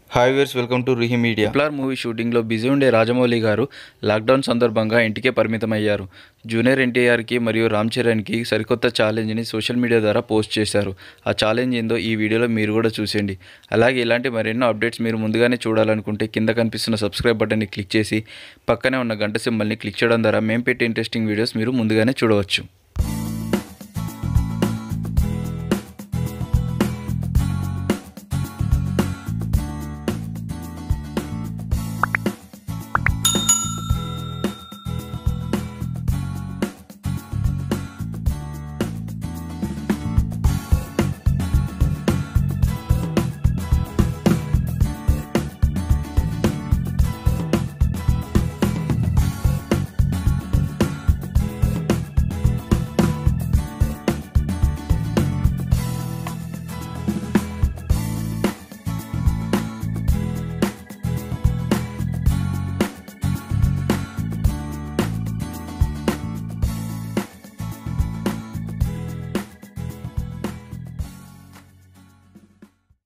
Hi viewers, welcome to రిహి media. NTR movie షూటింగ్లో busy ఉండే రాజమౌళి గారు లాక్డౌన్ సందర్భంగా ఇంటికే పరిమితమయ్యారు. జూనియర్ NTRకి మరియు రామ్ చరణ్కి సరికొత్త ఛాలెంజ్ని సోషల్ మీడియా ద్వారా పోస్ట్ చేశారు. ఆ ఛాలెంజ్ ఏందో ఈ వీడియోలో మీరు కూడా చూసేయండి. అలాగే ఇలాంటి మరెన్నో అప్డేట్స్ మీరు ముందుగానే చూడాలనుకుంటే కింద కనిపిస్తున్న సబ్స్క్రైబ్ బటన్ని క్లిక్ చేసి పక్కనే ఉన్న గంట సింబల్ని క్లిక్ చేయడం ద్వారా మేము పెట్టే ఇంట్రెస్టింగ్ వీడియోస్ మీరు ముందుగానే చూడవచ్చు.